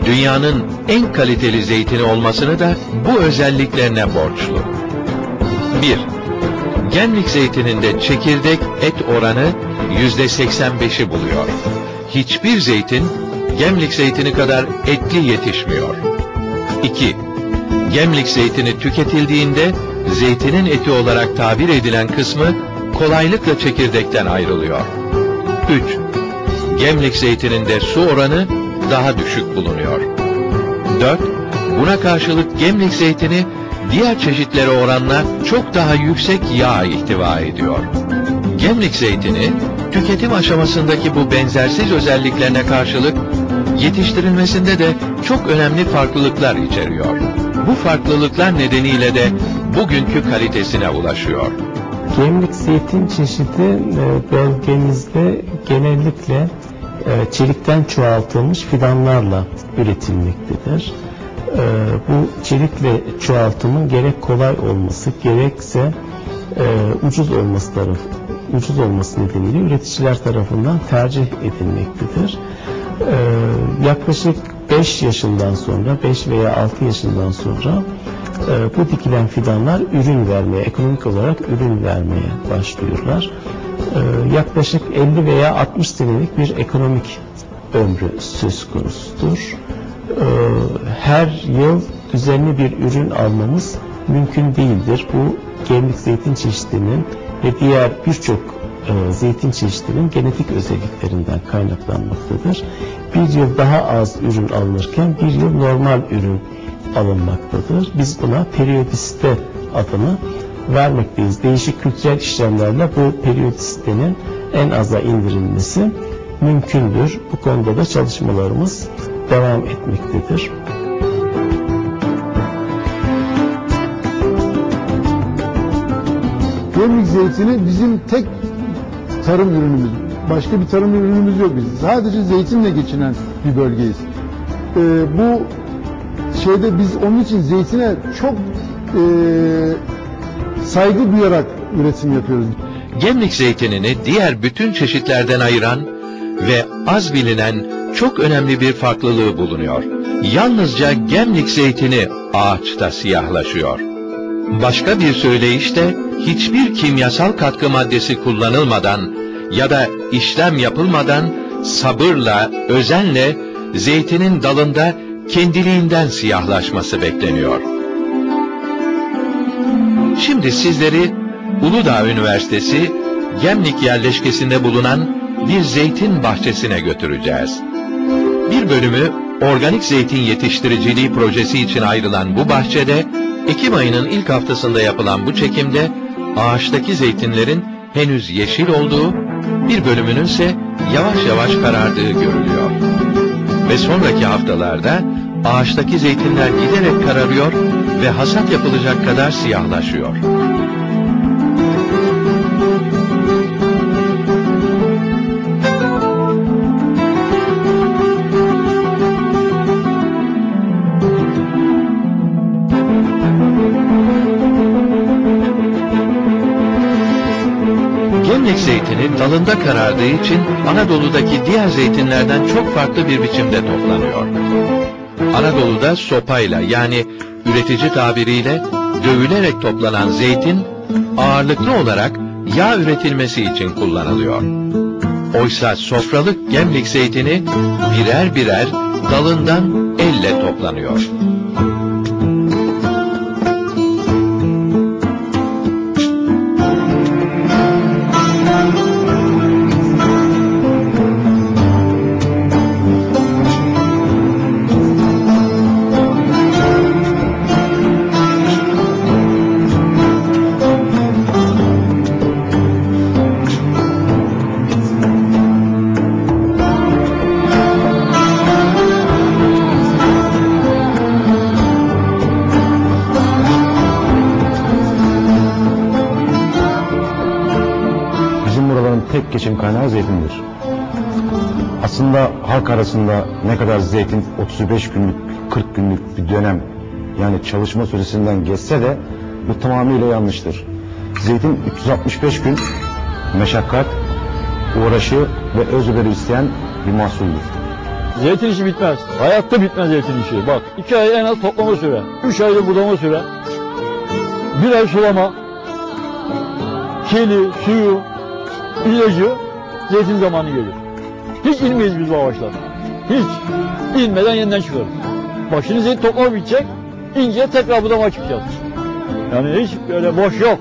dünyanın en kaliteli zeytini olmasını da bu özelliklerine borçlu. 1. Gemlik zeytininde çekirdek et oranı %85'i buluyor. Hiçbir zeytin Gemlik zeytini kadar etli yetişmiyor. 2. Gemlik zeytini tüketildiğinde zeytinin eti olarak tabir edilen kısmı kolaylıkla çekirdekten ayrılıyor. 3. Gemlik zeytininde su oranı daha düşük bulunuyor. 4. Buna karşılık Gemlik zeytini diğer çeşitlere oranla çok daha yüksek yağ ihtiva ediyor. Gemlik zeytini tüketim aşamasındaki bu benzersiz özelliklerine karşılık yetiştirilmesinde de çok önemli farklılıklar içeriyor. Bu farklılıklar nedeniyle de bugünkü kalitesine ulaşıyor. Gemlik zeytin çeşidi bölgemizde genellikle çelikten çoğaltılmış fidanlarla üretilmektedir. Bu çelikle çoğaltımın gerek kolay olması gerekse ucuz olması nedeniyle üreticiler tarafından tercih edilmektedir. Yaklaşık 5 yaşından sonra, 5 veya 6 yaşından sonra bu dikilen fidanlar ürün vermeye, ekonomik olarak ürün vermeye başlıyorlar. Yaklaşık 50 veya 60 senelik bir ekonomik ömrü söz konusudur. Her yıl düzenli bir ürün almamız mümkün değildir. Bu gemlik zeytin çeşidinin ve diğer birçok zeytin çeşidinin genetik özelliklerinden kaynaklanmaktadır. Bir yıl daha az ürün alınırken bir yıl normal ürün alınmaktadır. Biz buna periyodisite adını vermekteyiz. Değişik kültürel işlemlerle bu periyodisitenin en aza indirilmesi mümkündür. Bu konuda da çalışmalarımız devam etmektedir. Gemlik zeytini bizim tek tarım ürünümüz. Başka bir tarım ürünümüz yok bizim. Sadece zeytinle geçinen bir bölgeyiz. Bu şeyde biz onun için zeytine çok saygı duyarak üretim yapıyoruz. Gemlik zeytinini diğer bütün çeşitlerden ayıran ve az bilinen çok önemli bir farklılığı bulunuyor. Yalnızca Gemlik zeytini ağaçta siyahlaşıyor. Başka bir söyleyişle hiçbir kimyasal katkı maddesi kullanılmadan ya da işlem yapılmadan sabırla, özenle zeytinin dalında kendiliğinden siyahlaşması bekleniyor. Şimdi sizleri Uludağ Üniversitesi Gemlik yerleşkesinde bulunan bir zeytin bahçesine götüreceğiz. Bir bölümü organik zeytin yetiştiriciliği projesi için ayrılan bu bahçede, Ekim ayının ilk haftasında yapılan bu çekimde ağaçtaki zeytinlerin henüz yeşil olduğu, bir bölümünün ise yavaş yavaş karardığı görülüyor. Ve sonraki haftalarda ağaçtaki zeytinler giderek kararıyor ve hasat yapılacak kadar siyahlaşıyor. Gemlik zeytini dalında karardığı için Anadolu'daki diğer zeytinlerden çok farklı bir biçimde toplanıyor. Anadolu'da sopayla, yani üretici tabiriyle dövülerek toplanan zeytin ağırlıklı olarak yağ üretilmesi için kullanılıyor. Oysa sofralık Gemlik zeytini birer birer dalından elle toplanıyor. Tek geçim kaynağı zeytindir. Aslında halk arasında ne kadar zeytin 35 günlük, 40 günlük bir dönem, yani çalışma süresinden geçse de bu tamamıyla yanlıştır. Zeytin 365 gün meşakkat, uğraşı ve özveri isteyen bir mahsuldür. Zeytin işi bitmez. Hayatta bitmez zeytin işi. Bak 2 ay en az toplama süre. 3 ayda budama süre. 1 ay sulama. Keli, suyu, ilacı, zeytin zamanı gelir. Hiç inmeyiz biz bu ağaçlardan. Hiç. İnmeden yeniden çıkarız. Bak şimdi zeytin toplama bitecek. İnce tekrar budama çıkacağız. Yani hiç böyle boş yok.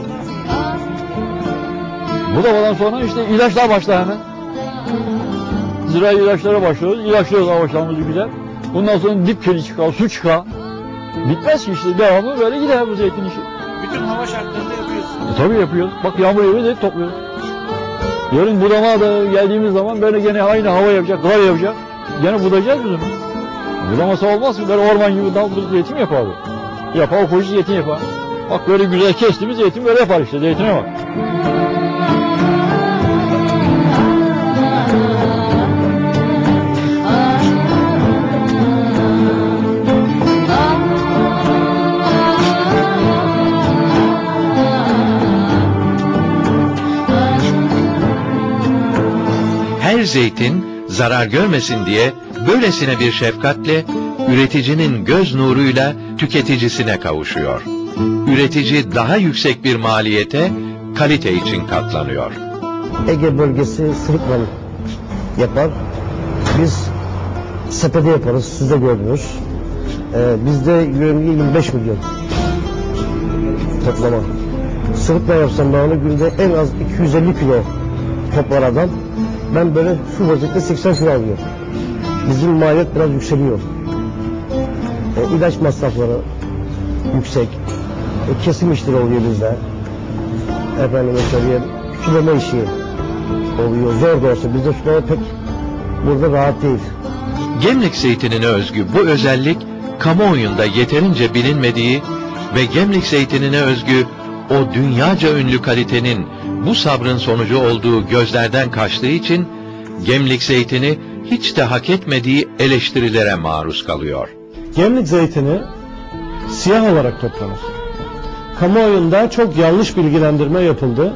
Budamadan sonra işte ilaçlar başlar hemen. Zirai ilaçlara başlıyoruz. İlaçlıyoruz ağaçlarımızı güzel. Bundan sonra dip keli çıkar, su çıkar. Bitmez ki işte devamlı böyle gider bu zeytin işi. Bütün hava şartlarında yapıyorsun. Tabii yapıyoruz. Bak yağmur yağıyor zeytin topluyoruz. Yarın budama da geldiğimiz zaman böyle gene aynı hava yapacak, kar yapacak. Gene budayacağız biz onu. Budamasa olmaz ki böyle orman gibi dal zeytin yapar bu. Yapar, koşu zeytin yapar. Bak böyle güzel kestiğimiz zeytin böyle yapar işte. Zeytine bak. Her zeytin zarar görmesin diye böylesine bir şefkatle üreticinin göz nuruyla tüketicisine kavuşuyor. Üretici daha yüksek bir maliyete, kalite için katlanıyor. Ege bölgesi Sırıkman yapar. Biz sepede yaparız, siz de gördünüz. Bizde yönlü 25 milyon toplama. Sırıkman yapsam ben onu günde en az 250 kilo toplar adam. Ben böyle şu vaziyette 80 kilo alıyorum. Bizim maliyet biraz yükseliyor. İlaç masrafları yüksek. Kesim işleri oluyor bizde. Efendime söyleyeyim, sulama işi oluyor. Zor da olsa bizde sulama pek burada rahat değil. Gemlik zeytinine özgü bu özellik kamuoyunda yeterince bilinmediği ve Gemlik zeytinine özgü o dünyaca ünlü kalitenin bu sabrın sonucu olduğu gözlerden kaçtığı için Gemlik zeytini hiç de hak etmediği eleştirilere maruz kalıyor. Gemlik zeytini siyah olarak toplanır. Kamuoyunda çok yanlış bilgilendirme yapıldı.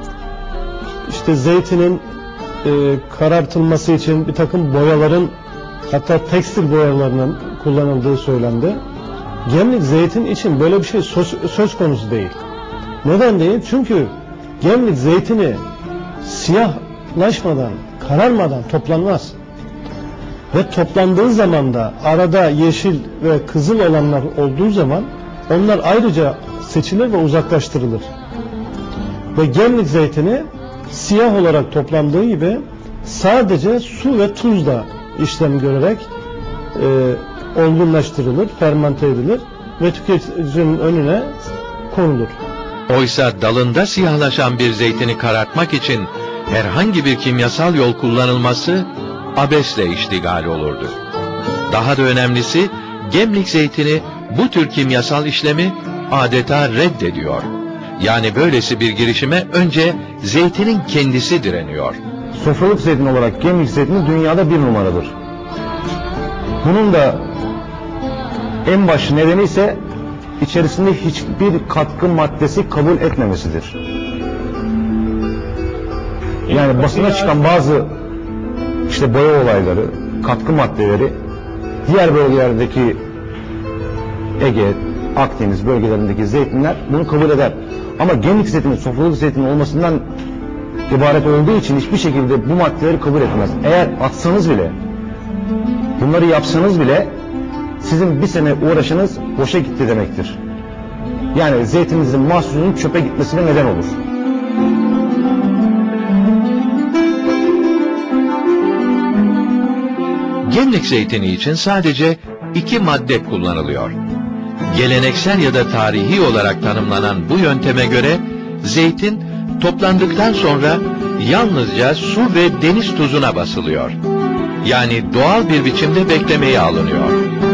İşte zeytinin karartılması için bir takım boyaların, hatta tekstil boyalarının kullanıldığı söylendi. Gemlik zeytin için böyle bir şey söz konusu değil. Neden değil? Çünkü Gemlik zeytini siyahlaşmadan, kararmadan toplanmaz. Ve toplandığı zaman da arada yeşil ve kızıl olanlar olduğu zaman onlar ayrıca seçilir ve uzaklaştırılır. Ve Gemlik zeytini siyah olarak toplandığı gibi sadece su ve tuzla işlem görerek olgunlaştırılır, fermente edilir ve tüketicinin önüne konulur. Oysa dalında siyahlaşan bir zeytini karartmak için herhangi bir kimyasal yol kullanılması abesle iştigal olurdu. Daha da önemlisi, Gemlik zeytini bu tür kimyasal işlemi adeta reddediyor. Yani böylesi bir girişime önce zeytinin kendisi direniyor. Sofralık zeytin olarak Gemlik zeytini dünyada 1 numaradır. Bunun da en baş nedeni ise içerisinde hiçbir katkı maddesi kabul etmemesidir. Yani basına çıkan bazı işte boya olayları, katkı maddeleri diğer bölgelerdeki Ege, Akdeniz bölgelerindeki zeytinler bunu kabul eder. Ama Gemlik zeytinin sofralık zeytin olmasından ibaret olduğu için hiçbir şekilde bu maddeleri kabul etmez. Eğer atsanız bile, bunları yapsanız bile sizin bir sene uğraşınız boşa gitti demektir. Yani zeytininizin mahsulünün çöpe gitmesine neden olur. Gemlik zeytini için sadece 2 madde kullanılıyor. Geleneksel ya da tarihi olarak tanımlanan bu yönteme göre zeytin toplandıktan sonra yalnızca su ve deniz tuzuna basılıyor. Yani doğal bir biçimde beklemeye alınıyor.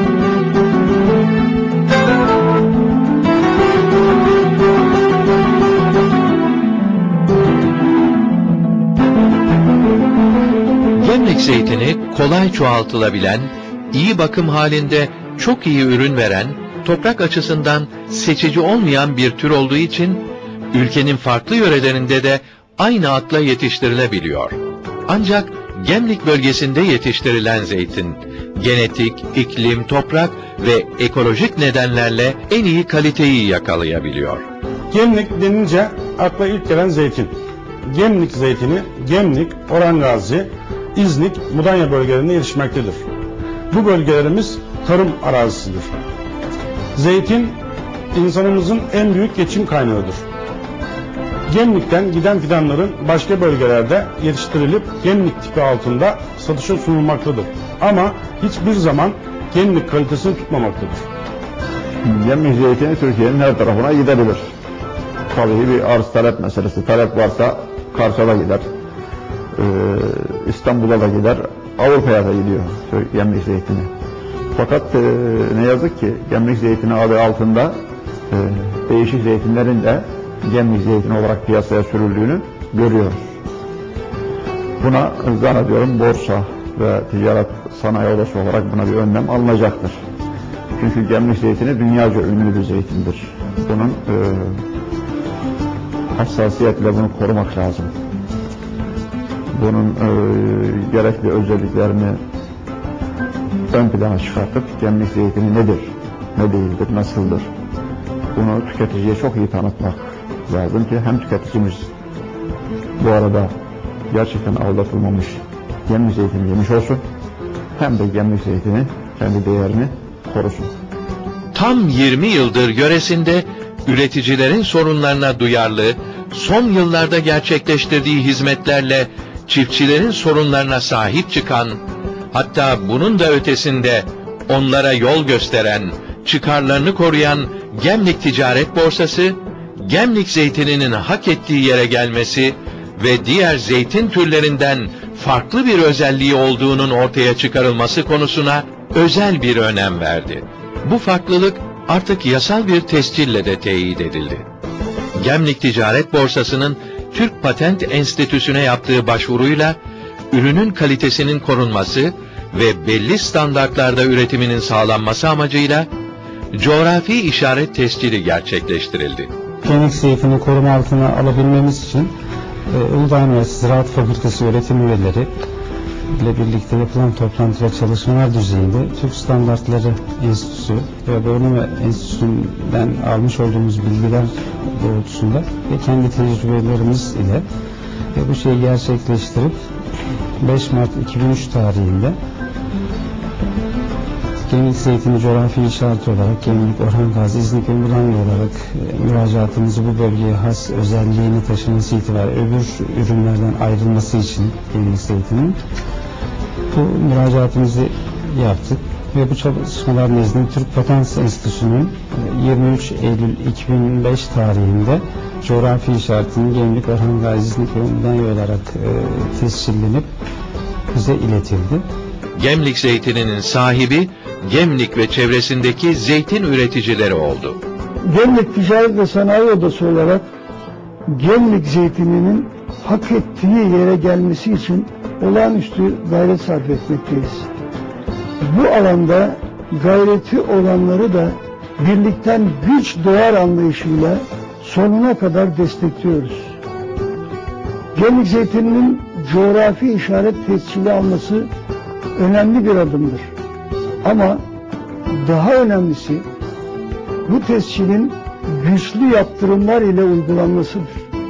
Gemlik zeytini kolay çoğaltılabilen, iyi bakım halinde çok iyi ürün veren, toprak açısından seçici olmayan bir tür olduğu için ülkenin farklı yörelerinde de aynı adla yetiştirilebiliyor. Ancak Gemlik bölgesinde yetiştirilen zeytin, genetik, iklim, toprak ve ekolojik nedenlerle en iyi kaliteyi yakalayabiliyor. Gemlik denince akla ilk gelen zeytin. Gemlik zeytini, Gemlik, Orhan Gazi, İznik, Mudanya bölgelerinde yetişmektedir. Bu bölgelerimiz tarım arazisidir. Zeytin, insanımızın en büyük geçim kaynağıdır. Gemlik'ten giden fidanların başka bölgelerde yetiştirilip Gemlik tipi altında satışa sunulmaktadır. Ama hiçbir zaman Gemlik kalitesini tutmamaktadır. Gemlik zeytini Türkiye'nin her tarafına gidebilir. Tabii bir arz talep meselesi. Talep varsa Kars'a gider, İstanbul'a da gider, Avrupa'ya da gidiyor Gemlik zeytini. Fakat ne yazık ki Gemlik zeytini adı altında değişik zeytinlerin de Gemlik zeytini olarak piyasaya sürüldüğünü görüyoruz. Buna zannediyorum borsa ve ticaret sanayi odası olarak buna bir önlem alınacaktır. Çünkü Gemlik zeytini dünyaca ünlü bir zeytindir. Bunun hassasiyetle bunu korumak lazım. Bunun gerekli özelliklerini ön plana çıkartıp Gemlik zeytini nedir, ne değildir, nasıldır? Bunu tüketiciye çok iyi tanıtmak lazım ki hem tüketicimiz bu arada gerçekten aldatılmamış Gemlik zeytini yemiş olsun, hem de Gemlik zeytini kendi değerini korusun. Tam 20 yıldır yöresinde üreticilerin sorunlarına duyarlı, son yıllarda gerçekleştirdiği hizmetlerle çiftçilerin sorunlarına sahip çıkan, hatta bunun da ötesinde onlara yol gösteren, çıkarlarını koruyan Gemlik Ticaret Borsası, Gemlik zeytininin hak ettiği yere gelmesi ve diğer zeytin türlerinden farklı bir özelliği olduğunun ortaya çıkarılması konusuna özel bir önem verdi. Bu farklılık artık yasal bir tescille de teyit edildi. Gemlik Ticaret Borsası'nın Türk Patent Enstitüsü'ne yaptığı başvuruyla ürünün kalitesinin korunması ve belli standartlarda üretiminin sağlanması amacıyla coğrafi işaret tescili gerçekleştirildi. Gemlik zeytini koruma altına alabilmemiz için Uludağ Üniversitesi Ziraat Fakültesi öğretim üyeleri ile birlikte yapılan toplantı ve çalışmalar düzeyinde Türk Standartları Enstitüsü ve Bornova Enstitüsü'nden almış olduğumuz bilgiler doğrultusunda ve kendi tecrübelerimiz ile bu şeyi gerçekleştirip 5 Mart 2003 tarihinde Gemlik zeytini coğrafi işareti olarak Gemlik, Orhan Gazi, İznik ve Mudanya olarak müracaatımızı bu bölgeye has özelliğini taşıması itibariyle öbür ürünlerden ayrılması için Gemlik zeytinin bu müracaatımızı yaptık ve bu çalışmalar nezdinde Türk Patent Enstitüsü'nün 23 Eylül 2005 tarihinde coğrafi işaretinin Gemlik, Orhan Gazi, İznik ve Mudanya olarak tescillenip bize iletildi. Gemlik zeytininin sahibi Gemlik ve çevresindeki zeytin üreticileri oldu. Gemlik Ticaret ve Sanayi Odası olarak Gemlik zeytininin hak ettiği yere gelmesi için olağanüstü gayret sarf etmekteyiz. Bu alanda gayreti olanları da birlikten güç doğar anlayışıyla sonuna kadar destekliyoruz. Gemlik zeytininin coğrafi işaret tescili alması önemli bir adımdır. Ama daha önemlisi bu tescilin güçlü yaptırımlar ile uygulanmasıdır.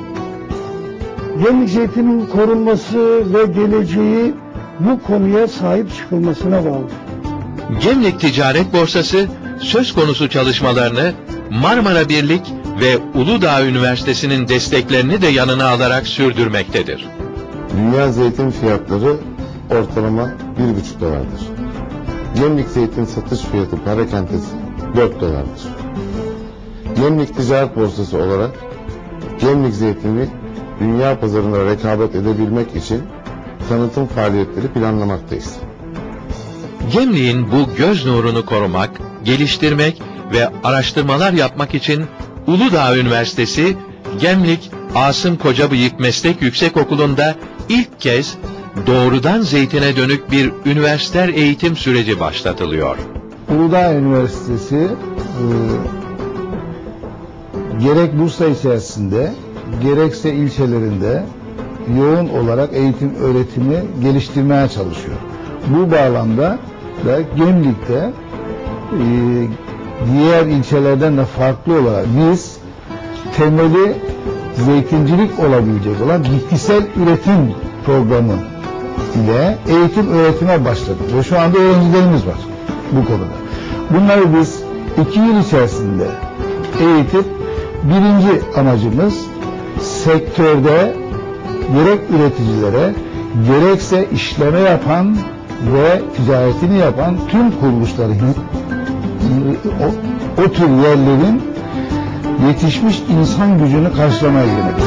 Gemlik zeytinin korunması ve geleceği bu konuya sahip çıkılmasına bağlı. Gemlik Ticaret Borsası söz konusu çalışmalarını Marmara Birlik ve Uludağ Üniversitesi'nin desteklerini de yanına alarak sürdürmektedir. Dünya zeytin fiyatları ortalama 1,5 dolardır. Gemlik zeytin satış fiyatı parakendesi 4 dolardır. Gemlik Ticaret Borsası olarak Gemlik zeytini dünya pazarında rekabet edebilmek için tanıtım faaliyetleri planlamaktayız. Gemlik'in bu göz nurunu korumak, geliştirmek ve araştırmalar yapmak için Uludağ Üniversitesi Gemlik Asım Kocabıyık Meslek Yüksekokulu'nda ilk kez doğrudan zeytine dönük bir üniversiter eğitim süreci başlatılıyor. Uludağ Üniversitesi gerek Bursa içerisinde gerekse ilçelerinde yoğun olarak eğitim öğretimi geliştirmeye çalışıyor. Bu bağlamda da Gemlik'te diğer ilçelerden de farklı olarak biz temeli zeytincilik olabilecek olan bitkisel üretim programı ile eğitim öğretime başladık ve şu anda öğrencilerimiz var bu konuda. Bunları biz 2 yıl içerisinde eğitip birinci amacımız sektörde gerek üreticilere gerekse işleme yapan ve ticaretini yapan tüm kuruluşları o tür yerlerin yetişmiş insan gücünü karşılamaya yönelik.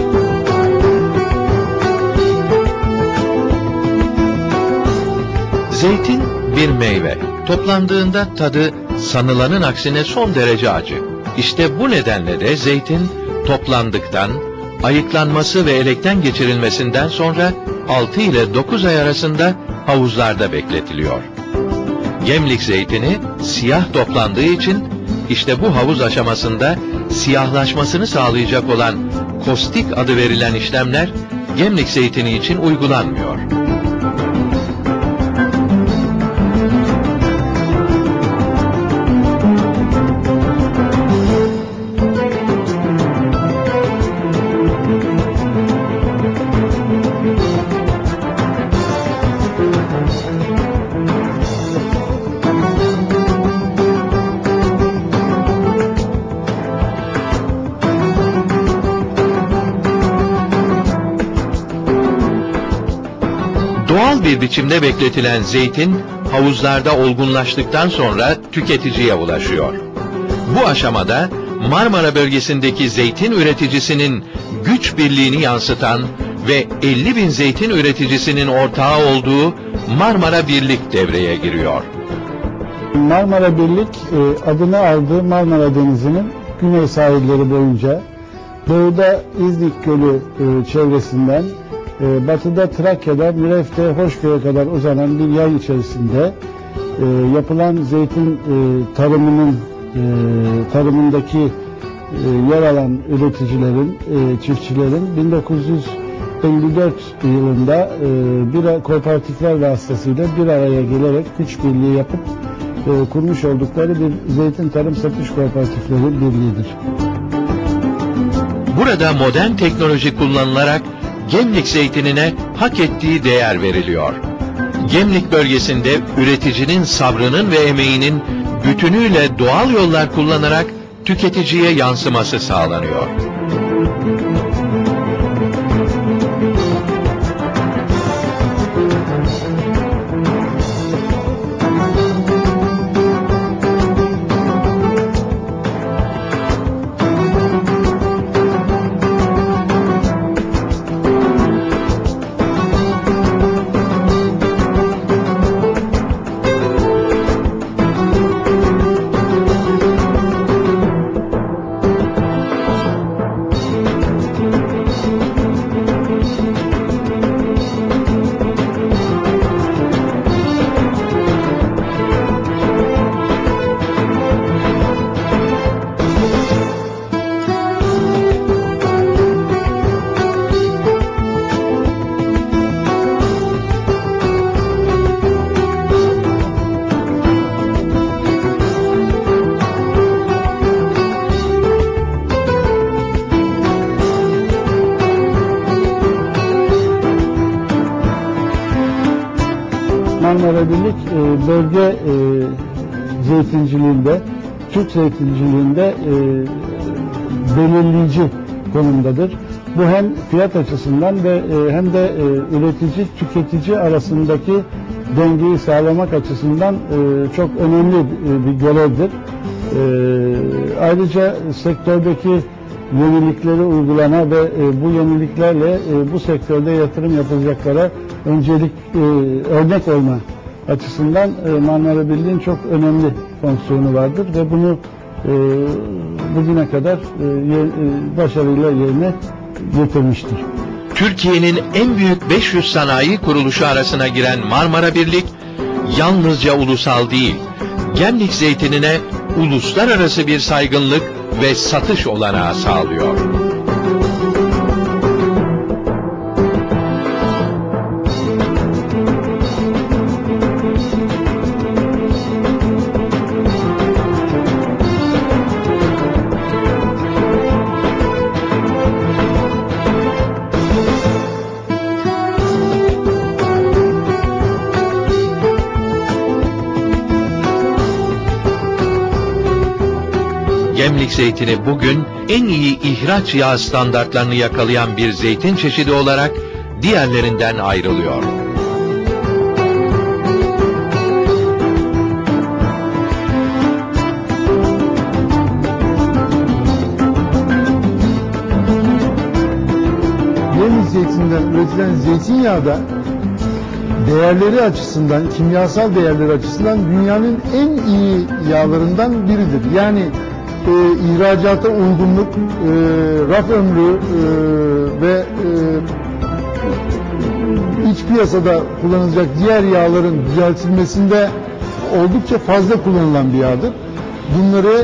Zeytin bir meyve. Toplandığında tadı sanılanın aksine son derece acı. İşte bu nedenle de zeytin toplandıktan, ayıklanması ve elekten geçirilmesinden sonra 6 ile 9 ay arasında havuzlarda bekletiliyor. Gemlik zeytini siyah toplandığı için işte bu havuz aşamasında siyahlaşmasını sağlayacak olan kostik adı verilen işlemler Gemlik zeytini için uygulanmıyor. Doğal bir biçimde bekletilen zeytin havuzlarda olgunlaştıktan sonra tüketiciye ulaşıyor. Bu aşamada Marmara bölgesindeki zeytin üreticisinin güç birliğini yansıtan ve 50.000 zeytin üreticisinin ortağı olduğu Marmara Birlik devreye giriyor. Marmara Birlik adını aldığı Marmara Denizi'nin güney sahilleri boyunca doğuda İznik Gölü çevresinden batıda Trakya'da Müref'te Hoşköy'e kadar uzanan bir yay içerisinde yapılan zeytin tarımındaki yer alan üreticilerin, çiftçilerin 1954 yılında kooperatifler vasıtasıyla bir araya gelerek güç birliği yapıp kurmuş oldukları bir zeytin tarım satış kooperatifleri birliğidir. Burada modern teknoloji kullanılarak Gemlik zeytinine hak ettiği değer veriliyor. Gemlik bölgesinde üreticinin sabrının ve emeğinin bütünüyle doğal yollar kullanarak tüketiciye yansıması sağlanıyor. Marmara Birlik bölge zeytinciliğinde, Türk zeytinciliğinde belirleyici konumdadır. Bu hem fiyat açısından ve hem de üretici tüketici arasındaki dengeyi sağlamak açısından çok önemli bir görevdir. Ayrıca sektördeki yenilikleri uygulana ve bu yeniliklerle bu sektörde yatırım yapılacaklara örnek olma açısından Marmara Birliği'nin çok önemli fonksiyonu vardır ve bunu bugüne kadar başarıyla yerine getirmiştir. Türkiye'nin en büyük 500 sanayi kuruluşu arasına giren Marmara Birlik, yalnızca ulusal değil, Gemlik zeytinine uluslararası bir saygınlık ve satış olanağı sağlıyor. Gemlik zeytini bugün en iyi ihraç yağ standartlarını yakalayan bir zeytin çeşidi olarak diğerlerinden ayrılıyor. Gemlik zeytininden üretilen zeytinyağı da değerleri açısından, kimyasal değerleri açısından dünyanın en iyi yağlarından biridir. Yani ihracata uygunluk, raf ömrü ve iç piyasada kullanılacak diğer yağların düzeltilmesinde oldukça fazla kullanılan bir yağdır. Bunları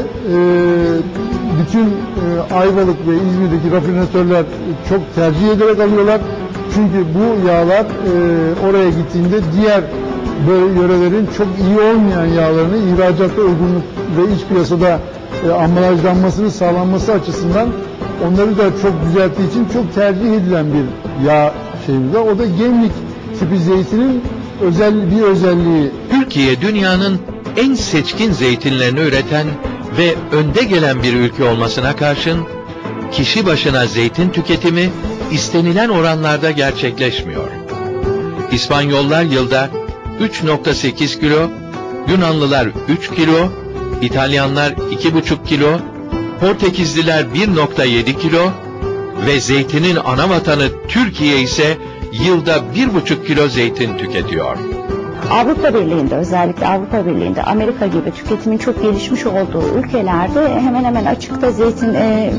bütün Ayvalık ve İzmir'deki rafinatörler çok tercih ederek alıyorlar. Çünkü bu yağlar oraya gittiğinde diğer böyle yörelerin çok iyi olmayan yağlarını ihracatta uygunluk ve iç piyasada ambalajlanmasını sağlanması açısından onları da çok düzelttiği için çok tercih edilen bir yağ şeyimiz var. O da Gemlik tipi zeytinin bir özelliği. Türkiye dünyanın en seçkin zeytinlerini üreten ve önde gelen bir ülke olmasına karşın kişi başına zeytin tüketimi istenilen oranlarda gerçekleşmiyor. İspanyollar yılda 3,8 kilo, Yunanlılar 3 kilo, İtalyanlar 2,5 kilo, Portekizliler 1,7 kilo ve zeytinin ana vatanı Türkiye ise yılda 1,5 kilo zeytin tüketiyor. Avrupa Birliği'nde, özellikle Avrupa Birliği'nde, Amerika gibi tüketimin çok gelişmiş olduğu ülkelerde hemen hemen açıkta zeytin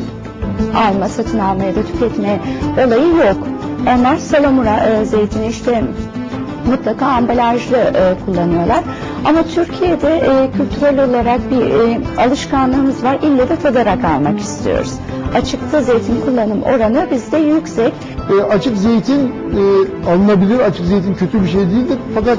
satın alma ya da tüketme olayı yok. Onlar salamura zeytini işte mutlaka ambalajlı kullanıyorlar. Ama Türkiye'de kültürel olarak bir alışkanlığımız var. İlle de tadarak almak istiyoruz. Açıkta zeytin kullanım oranı bizde yüksek. Açık zeytin alınabilir. Açık zeytin kötü bir şey değildir. Fakat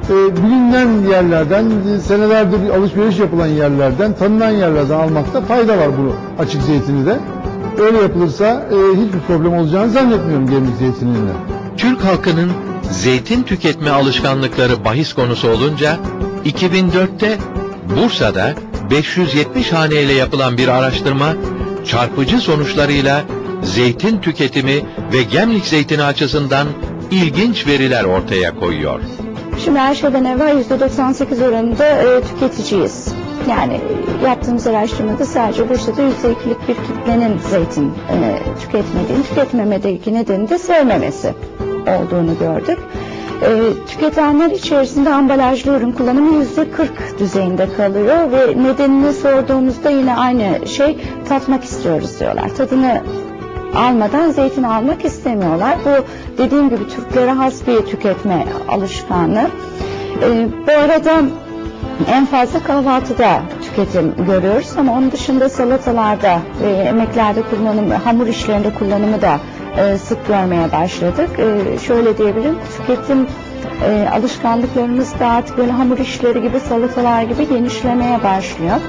bilinen yerlerden, senelerdir alışveriş yapılan yerlerden, tanınan yerlerden almakta fayda var bunu açık zeytini de. Öyle yapılırsa hiçbir problem olacağını zannetmiyorum Gemlik zeytininde. Türk halkının zeytin tüketme alışkanlıkları bahis konusu olunca 2004'te Bursa'da 570 haneyle yapılan bir araştırma çarpıcı sonuçlarıyla zeytin tüketimi ve Gemlik zeytini açısından ilginç veriler ortaya koyuyor. Şimdi her şeyden evvel %98 oranında tüketiciyiz. Yani yaptığımız araştırmada sadece Bursa'da %2'lik bir kitlenin zeytin tüketmediğini, tüketmemedeki nedeni de sevmemesi olduğunu gördük. Tüketenler içerisinde ambalajlı ürün kullanımı %40 düzeyinde kalıyor ve nedenini sorduğumuzda yine aynı şey, tatmak istiyoruz diyorlar. Tadını almadan zeytin almak istemiyorlar. Bu dediğim gibi Türklere has bir tüketme alışkanlığı. Bu arada en fazla kahvaltıda tüketim görüyoruz ama onun dışında salatalarda ve yemeklerde kullanımı, hamur işlerinde kullanımı da sık görmeye başladık. Şöyle diyebilirim, tüketim alışkanlıklarımız da artık böyle hamur işleri gibi, salatalar gibi genişlemeye başlıyor.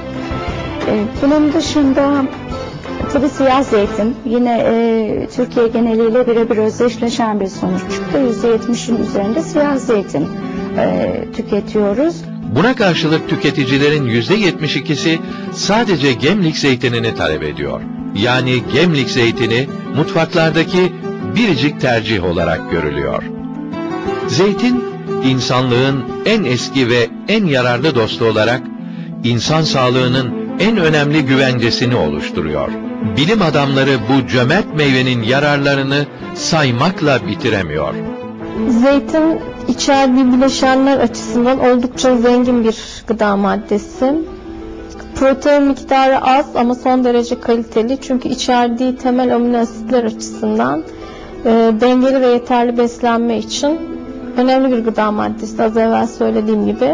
Bunun dışında tabii siyah zeytin yine Türkiye geneliyle birebir özdeşleşen bir sonuç çıktı. %70'in üzerinde siyah zeytin tüketiyoruz. Buna karşılık tüketicilerin %72'si sadece Gemlik zeytinini talep ediyor. Yani Gemlik zeytini mutfaklardaki biricik tercih olarak görülüyor. Zeytin, insanlığın en eski ve en yararlı dostu olarak insan sağlığının en önemli güvencesini oluşturuyor. Bilim adamları bu cömert meyvenin yararlarını saymakla bitiremiyor. Zeytin içerdiği bileşenler açısından oldukça zengin bir gıda maddesi. Protein miktarı az ama son derece kaliteli, çünkü içerdiği temel amino asitler açısından dengeli ve yeterli beslenme için önemli bir gıda maddesi, az evvel söylediğim gibi.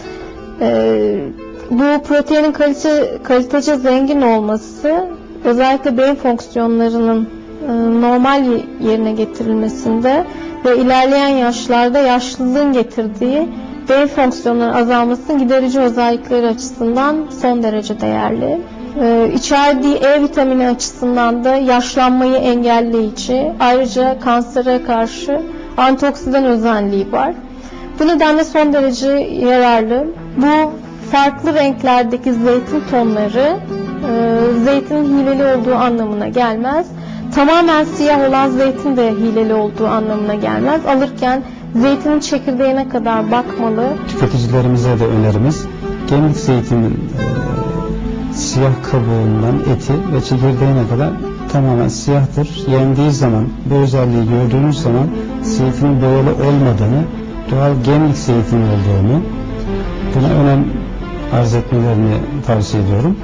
Bu proteinin kalitece zengin olması özellikle beyin fonksiyonlarının normal yerine getirilmesinde ve ilerleyen yaşlarda yaşlılığın getirdiği beyin fonksiyonlarının azalmasının giderici özellikleri açısından son derece değerli. İçerdiği E vitamini açısından da yaşlanmayı engelleyici, ayrıca kansere karşı antioksidan özelliği var. Bu nedenle son derece yararlı. Bu farklı renklerdeki zeytin tonları zeytin hileli olduğu anlamına gelmez. Tamamen siyah olan zeytin de hileli olduğu anlamına gelmez. Alırken zeytinin çekirdeğine kadar bakmalı. Tüketicilerimize de önerimiz, gemlik zeytinin siyah kabuğundan eti ve çekirdeğine kadar tamamen siyahtır. Yendiği zaman, bu özelliği gördüğünüz zaman zeytinin boyalı olmadığını, doğal gemlik zeytini olduğunu, buna önem arz etmelerini tavsiye ediyorum.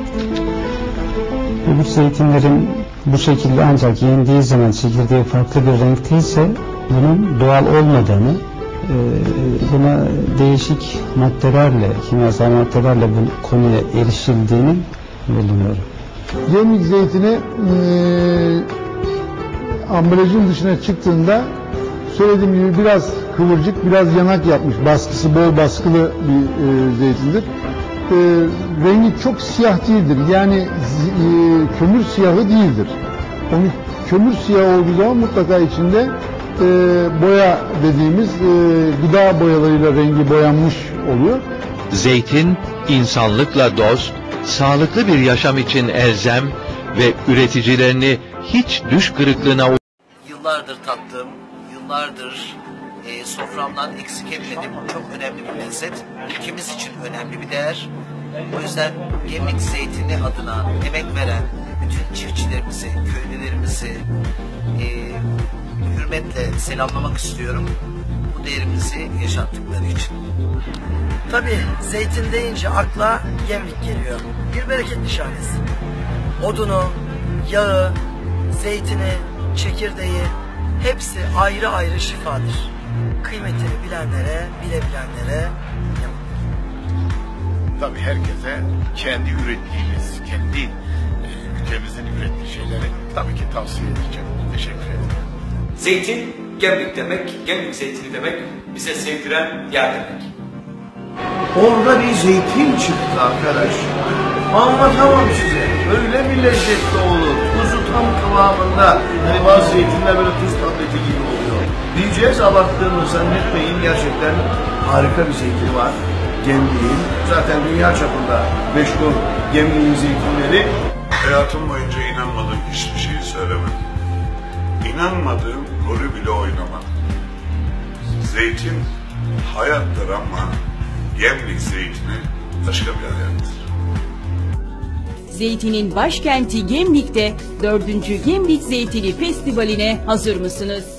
Bu zeytinlerin bu şekilde ancak yendiği zaman çekirdeği farklı bir renkteyse bunun doğal olmadığını, buna değişik maddelerle, kimyasal maddelerle bu konuya erişildiğini bulunuyorum. Gemlik zeytini ambalajın dışına çıktığında söylediğim gibi biraz kıvırcık, biraz yanak yapmış, baskısı bol baskılı bir zeytindir. Rengi çok siyah değildir. Yani kömür siyahı değildir. Onun kömür siyahı olduğu zaman mutlaka içinde boya dediğimiz gıda boyalarıyla rengi boyanmış oluyor. Zeytin, insanlıkla dost, sağlıklı bir yaşam için elzem ve üreticilerini hiç düş kırıklığına Yıllardır tattığım, yıllardır soframdan eksik etmediğim çok önemli bir lezzet. Ülkemiz için önemli bir değer. O yüzden Gemlik Zeytini adına emek veren bütün çiftçilerimizi, köylülerimizi hürmetle selamlamak istiyorum. Bu değerimizi yaşattıkları için. Tabii zeytin deyince akla Gemlik geliyor. Bir bereket nişanesi. Odunu, yağı, zeytini, çekirdeği hepsi ayrı ayrı şifadır. Kıymetini bilenlere, bilebilenlere tabii herkese kendi ürettiğimiz, kendi ülkemizin ürettiği şeyleri tabii ki tavsiye edeceğim. Teşekkür ederim. Zeytin, Gemlik demek, Gemlik zeytini demek, bize sevdiren yer demek. Orada bir zeytin çıktı arkadaş. Anlatamam size. Öyle bir lezzetli olur. Tuzu tam kıvamında. Hani bazı zeytinler böyle tuz tableti gibi oluyor. Diyeceğiz, abarttığını zannetmeyin. Gerçekten harika bir zeytin var. Gemliğin. Zaten dünya çapında meşhur Gemliğin zeytinleri. Hayatım boyunca inanmadığım hiçbir şeyi söylemedim. İnanmadığım rolü bile oynamadım. Zeytin hayattır ama Gemlik zeytini başka bir hayattır. Zeytinin başkenti Gemlik'te 4. Gemlik Zeytini Festivali'ne hazır mısınız?